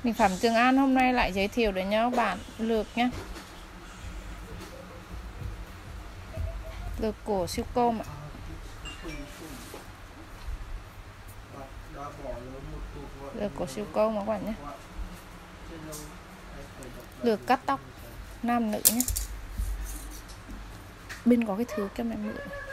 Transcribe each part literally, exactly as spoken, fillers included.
Mỹ phẩm Trường An hôm nay lại giới thiệu đến nhau bạn lược nhé. Lược cổ siêu côm ạ. Lược cổ siêu côm các bạn nhé. Lược cắt tóc nam nữ nhé. Bên có cái thứ cho mẹ mượn.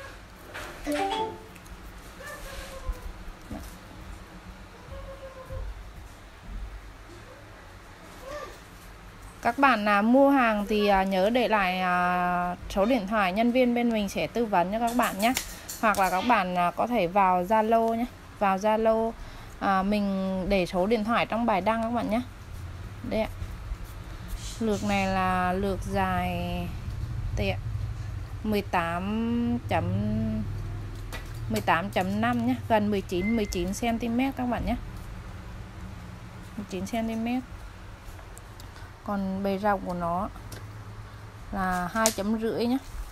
Các bạn à, mua hàng thì à, nhớ để lại à, số điện thoại, nhân viên bên mình sẽ tư vấn cho các bạn nhé. Hoặc là các bạn à, có thể vào Zalo nhé. Vào Zalo à, mình để số điện thoại trong bài đăng các bạn nhé. Đây ạ. Lược này là lược dài đây ạ. mười tám chấm năm nhé, gần mười chín xăng ti mét các bạn nhé. mười chín xăng ti mét. Còn bề rộng của nó là hai chấm rưỡi nhé.